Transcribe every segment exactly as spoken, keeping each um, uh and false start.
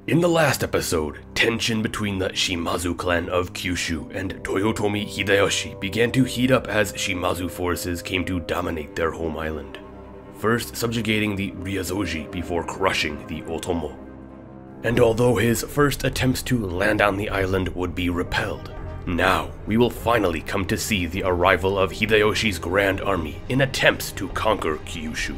In the last episode, tension between the Shimazu clan of Kyushu and Toyotomi Hideyoshi began to heat up as Shimazu forces came to dominate their home island, first subjugating the Ryazoji before crushing the Otomo. And although his first attempts to land on the island would be repelled, now we will finally come to see the arrival of Hideyoshi's grand army in attempts to conquer Kyushu.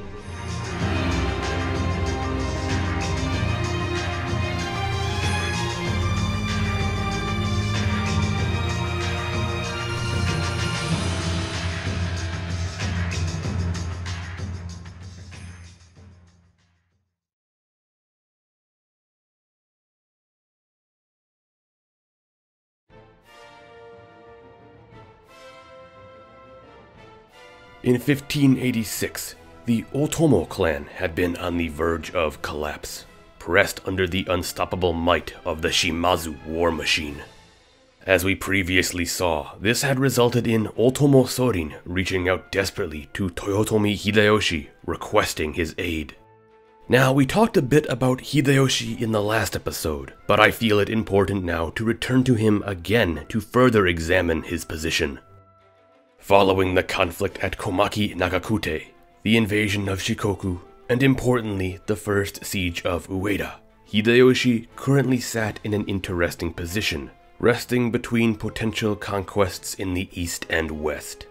In fifteen eighty-six, the Otomo clan had been on the verge of collapse, pressed under the unstoppable might of the Shimazu war machine. As we previously saw, this had resulted in Otomo Sorin reaching out desperately to Toyotomi Hideyoshi, requesting his aid. Now, we talked a bit about Hideyoshi in the last episode, but I feel it important now to return to him again to further examine his position. Following the conflict at Komaki Nagakute, the invasion of Shikoku, and importantly, the first siege of Ueda, Hideyoshi currently sat in an interesting position, resting between potential conquests in the east and west.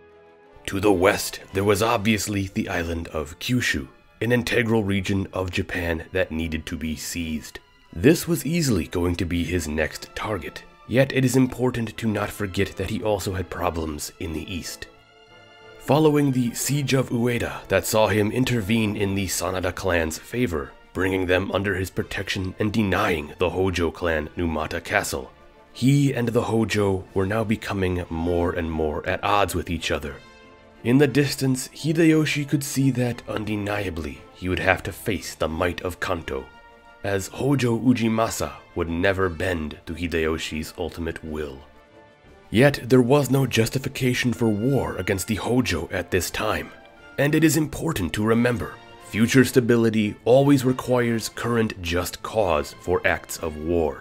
To the west, there was obviously the island of Kyushu, an integral region of Japan that needed to be seized. This was easily going to be his next target. Yet it is important to not forget that he also had problems in the east. Following the siege of Ueda that saw him intervene in the Sanada clan's favor, bringing them under his protection and denying the Hojo clan Numata Castle, he and the Hojo were now becoming more and more at odds with each other. In the distance, Hideyoshi could see that undeniably he would have to face the might of Kanto, as Hojo Ujimasa would never bend to Hideyoshi's ultimate will. Yet there was no justification for war against the Hojo at this time, and it is important to remember, future stability always requires current just cause for acts of war.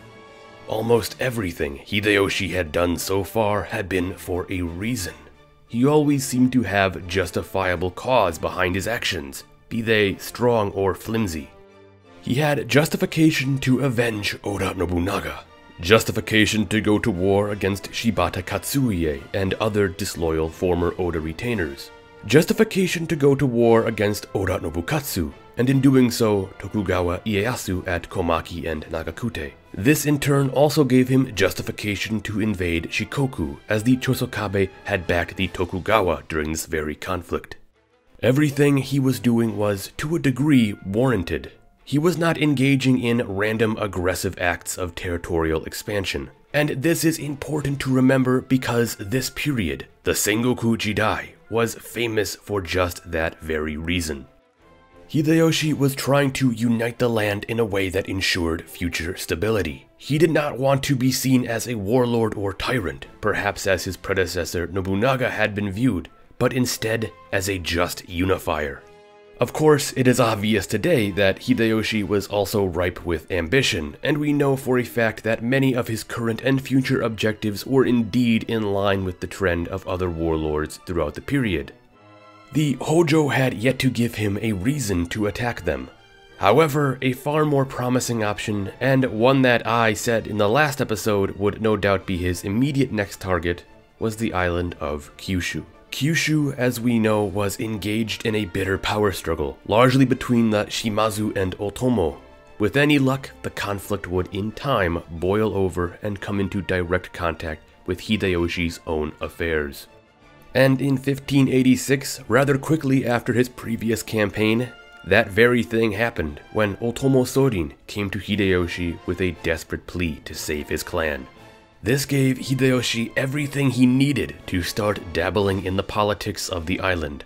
Almost everything Hideyoshi had done so far had been for a reason. He always seemed to have justifiable cause behind his actions, be they strong or flimsy. He had justification to avenge Oda Nobunaga, justification to go to war against Shibata Katsuie and other disloyal former Oda retainers, justification to go to war against Oda Nobukatsu, and in doing so, Tokugawa Ieyasu at Komaki and Nagakute. This in turn also gave him justification to invade Shikoku, as the Chosokabe had backed the Tokugawa during this very conflict. Everything he was doing was, to a degree, warranted. He was not engaging in random aggressive acts of territorial expansion. And this is important to remember because this period, the Sengoku Jidai, was famous for just that very reason. Hideyoshi was trying to unite the land in a way that ensured future stability. He did not want to be seen as a warlord or tyrant, perhaps as his predecessor Nobunaga had been viewed, but instead as a just unifier. Of course, it is obvious today that Hideyoshi was also ripe with ambition, and we know for a fact that many of his current and future objectives were indeed in line with the trend of other warlords throughout the period. The Hojo had yet to give him a reason to attack them. However, a far more promising option, and one that I said in the last episode would no doubt be his immediate next target, was the island of Kyushu. Kyushu, as we know, was engaged in a bitter power struggle, largely between the Shimazu and Otomo. With any luck, the conflict would in time boil over and come into direct contact with Hideyoshi's own affairs. And in fifteen eighty-six, rather quickly after his previous campaign, that very thing happened when Otomo Sorin came to Hideyoshi with a desperate plea to save his clan. This gave Hideyoshi everything he needed to start dabbling in the politics of the island.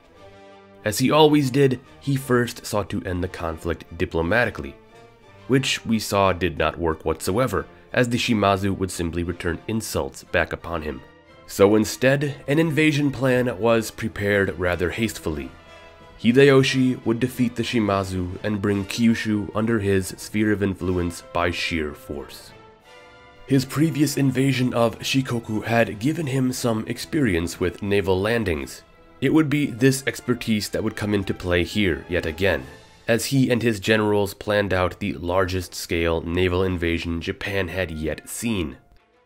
As he always did, he first sought to end the conflict diplomatically, which we saw did not work whatsoever, as the Shimazu would simply return insults back upon him. So instead, an invasion plan was prepared rather hastily. Hideyoshi would defeat the Shimazu and bring Kyushu under his sphere of influence by sheer force. His previous invasion of Shikoku had given him some experience with naval landings. It would be this expertise that would come into play here yet again, as he and his generals planned out the largest-scale naval invasion Japan had yet seen.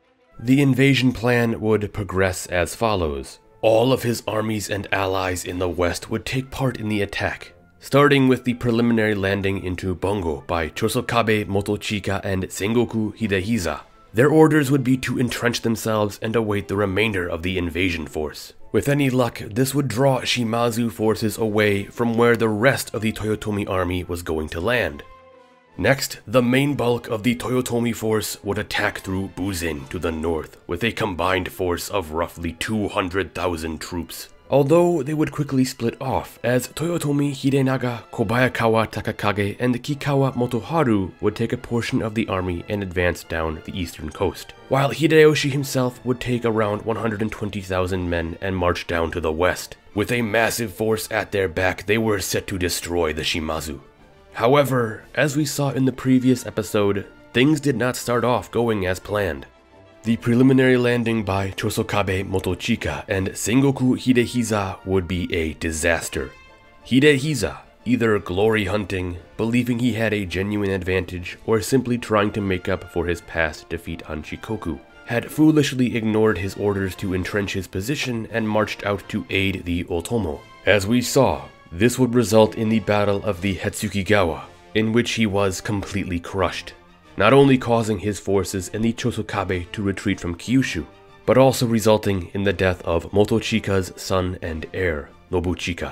The invasion plan would progress as follows. All of his armies and allies in the west would take part in the attack, starting with the preliminary landing into Bongo by Chosokabe Motochika and Sengoku Hidehisa. Their orders would be to entrench themselves and await the remainder of the invasion force. With any luck, this would draw Shimazu forces away from where the rest of the Toyotomi army was going to land. Next, the main bulk of the Toyotomi force would attack through Buzen to the north, with a combined force of roughly two hundred thousand troops. Although they would quickly split off, as Toyotomi Hidenaga, Kobayakawa Takakage, and Kikawa Motoharu would take a portion of the army and advance down the eastern coast, while Hideyoshi himself would take around one hundred twenty thousand men and march down to the west. With a massive force at their back, they were set to destroy the Shimazu. However, as we saw in the previous episode, things did not start off going as planned. The preliminary landing by Chosokabe Motochika and Sengoku Hidehisa would be a disaster. Hidehisa, either glory hunting, believing he had a genuine advantage, or simply trying to make up for his past defeat on Shikoku, had foolishly ignored his orders to entrench his position and marched out to aid the Otomo. As we saw, this would result in the Battle of the Hetsukigawa, in which he was completely crushed, not only causing his forces and the Chosokabe to retreat from Kyushu, but also resulting in the death of Motochika's son and heir, Nobuchika.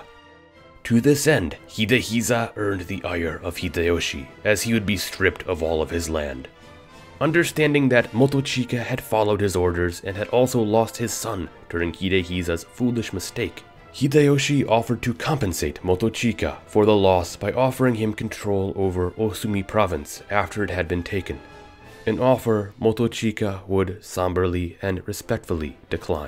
To this end, Hidehisa earned the ire of Hideyoshi, as he would be stripped of all of his land. Understanding that Motochika had followed his orders and had also lost his son during Hidehisa's foolish mistake, Hideyoshi offered to compensate Motochika for the loss by offering him control over Osumi province after it had been taken, an offer Motochika would somberly and respectfully decline.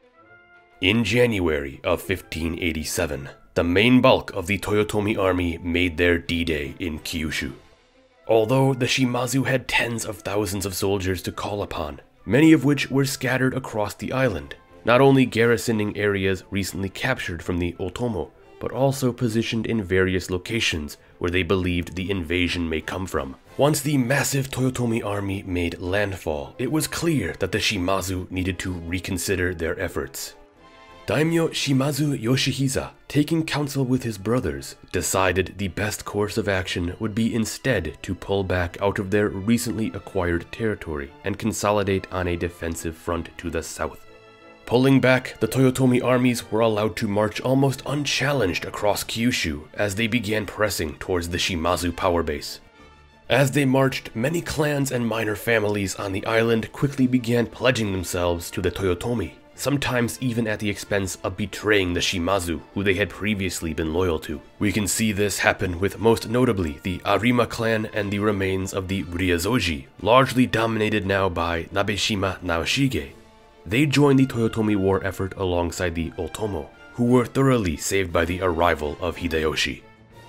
In January of fifteen eighty-seven, the main bulk of the Toyotomi army made their D-Day in Kyushu. Although the Shimazu had tens of thousands of soldiers to call upon, many of which were scattered across the island, not only garrisoning areas recently captured from the Otomo, but also positioned in various locations where they believed the invasion may come from. Once the massive Toyotomi army made landfall, it was clear that the Shimazu needed to reconsider their efforts. Daimyo Shimazu Yoshihisa, taking counsel with his brothers, decided the best course of action would be instead to pull back out of their recently acquired territory and consolidate on a defensive front to the south. Pulling back, the Toyotomi armies were allowed to march almost unchallenged across Kyushu as they began pressing towards the Shimazu power base. As they marched, many clans and minor families on the island quickly began pledging themselves to the Toyotomi, sometimes even at the expense of betraying the Shimazu who they had previously been loyal to. We can see this happen with most notably the Arima clan and the remains of the Ryazoji, largely dominated now by Nabeshima Naoshige. They joined the Toyotomi war effort alongside the Otomo, who were thoroughly saved by the arrival of Hideyoshi.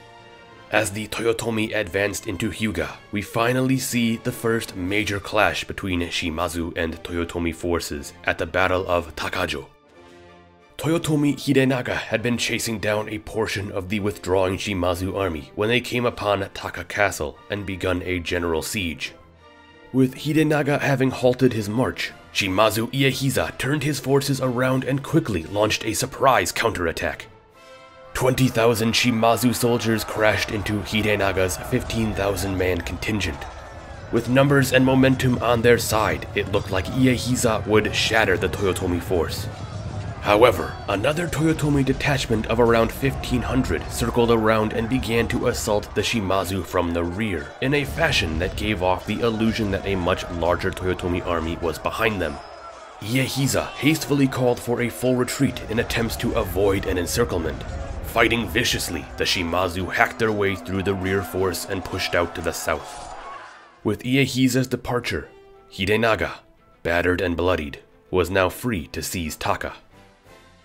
As the Toyotomi advanced into Hyuga, we finally see the first major clash between Shimazu and Toyotomi forces at the Battle of Takajo. Toyotomi Hidenaga had been chasing down a portion of the withdrawing Shimazu army when they came upon Taka Castle and begun a general siege. With Hidenaga having halted his march, Shimazu Iehisa turned his forces around and quickly launched a surprise counterattack. twenty thousand Shimazu soldiers crashed into Hidenaga's fifteen thousand man contingent. With numbers and momentum on their side, it looked like Iehisa would shatter the Toyotomi force. However, another Toyotomi detachment of around fifteen hundred circled around and began to assault the Shimazu from the rear, in a fashion that gave off the illusion that a much larger Toyotomi army was behind them. Iehisa hastily called for a full retreat in attempts to avoid an encirclement. Fighting viciously, the Shimazu hacked their way through the rear force and pushed out to the south. With Iehisa's departure, Hidenaga, battered and bloodied, was now free to seize Taka.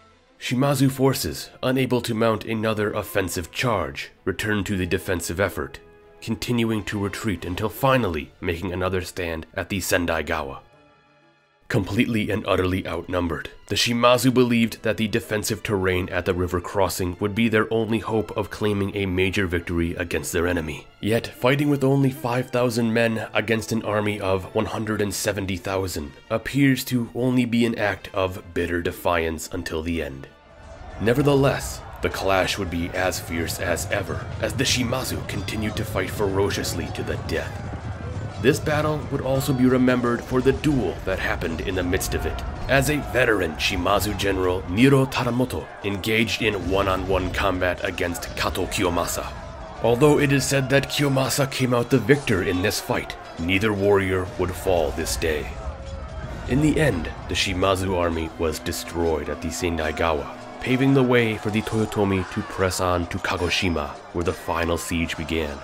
Shimazu forces, unable to mount another offensive charge, returned to the defensive effort, continuing to retreat until finally making another stand at the Sendaigawa. Completely and utterly outnumbered, the Shimazu believed that the defensive terrain at the river crossing would be their only hope of claiming a major victory against their enemy. Yet, fighting with only five thousand men against an army of one hundred seventy thousand appears to only be an act of bitter defiance until the end. Nevertheless, the clash would be as fierce as ever as the Shimazu continued to fight ferociously to the death. This battle would also be remembered for the duel that happened in the midst of it, as a veteran Shimazu general Niro Tadamoto engaged in one-on-one combat against Kato Kiyomasa. Although it is said that Kiyomasa came out the victor in this fight, neither warrior would fall this day. In the end, the Shimazu army was destroyed at the Sendaigawa, paving the way for the Toyotomi to press on to Kagoshima, where the final siege began.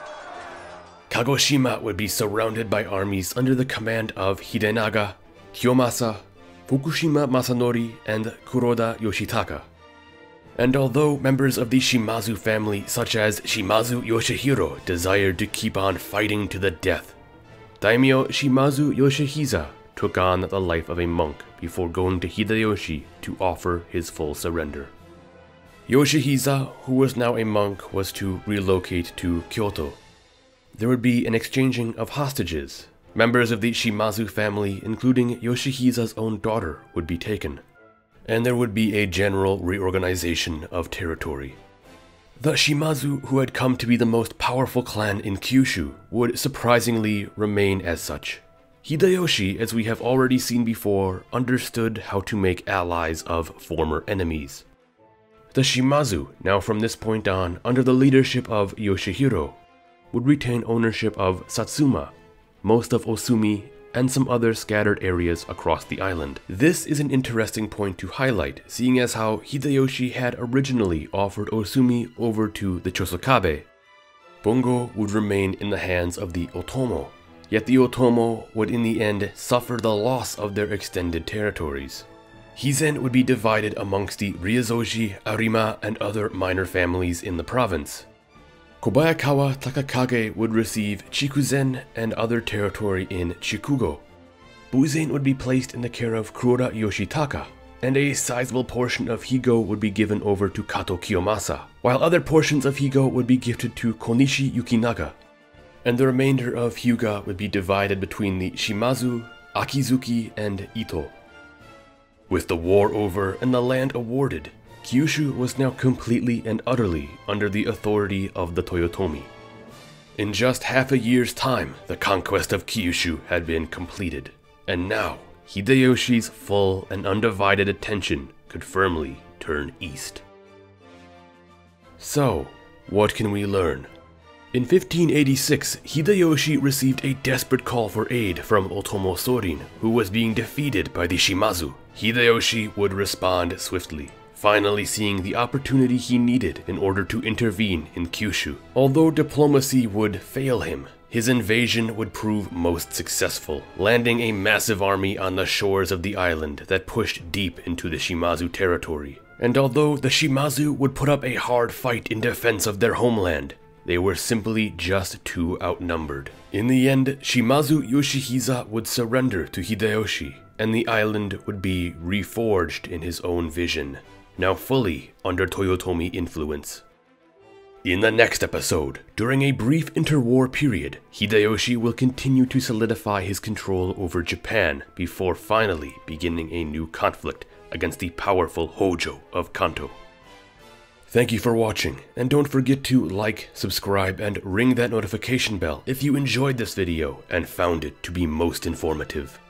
Kagoshima would be surrounded by armies under the command of Hidenaga, Kiyomasa, Fukushima Masanori, and Kuroda Yoshitaka. And although members of the Shimazu family such as Shimazu Yoshihiro desired to keep on fighting to the death, Daimyo Shimazu Yoshihiza took on the life of a monk before going to Hideyoshi to offer his full surrender. Yoshihiza, who was now a monk, was to relocate to Kyoto. There would be an exchanging of hostages. Members of the Shimazu family, including Yoshihiza's own daughter, would be taken. And there would be a general reorganization of territory. The Shimazu, who had come to be the most powerful clan in Kyushu, would surprisingly remain as such. Hideyoshi, as we have already seen before, understood how to make allies of former enemies. The Shimazu, now from this point on, under the leadership of Yoshihiro, would retain ownership of Satsuma, most of Osumi, and some other scattered areas across the island. This is an interesting point to highlight, seeing as how Hideyoshi had originally offered Osumi over to the Chosokabe. Bungo would remain in the hands of the Otomo, yet the Otomo would in the end suffer the loss of their extended territories. Hizen would be divided amongst the Ryazoji, Arima, and other minor families in the province. Kobayakawa Takakage would receive Chikuzen and other territory in Chikugo. Buzen would be placed in the care of Kuroda Yoshitaka, and a sizable portion of Higo would be given over to Kato Kiyomasa, while other portions of Higo would be gifted to Konishi Yukinaga, and the remainder of Hyuga would be divided between the Shimazu, Akizuki, and Ito. With the war over and the land awarded, Kyushu was now completely and utterly under the authority of the Toyotomi. In just half a year's time, the conquest of Kyushu had been completed, and now Hideyoshi's full and undivided attention could firmly turn east. So, what can we learn? In fifteen eighty-six, Hideyoshi received a desperate call for aid from Otomo Sorin, who was being defeated by the Shimazu. Hideyoshi would respond swiftly, finally seeing the opportunity he needed in order to intervene in Kyushu. Although diplomacy would fail him, his invasion would prove most successful, landing a massive army on the shores of the island that pushed deep into the Shimazu territory. And although the Shimazu would put up a hard fight in defense of their homeland, they were simply just too outnumbered. In the end, Shimazu Yoshihiza would surrender to Hideyoshi, and the island would be reforged in his own vision, now fully under Toyotomi influence. In the next episode, during a brief interwar period, Hideyoshi will continue to solidify his control over Japan before finally beginning a new conflict against the powerful Hojo of Kanto. Thank you for watching, and don't forget to like, subscribe, and ring that notification bell if you enjoyed this video and found it to be most informative.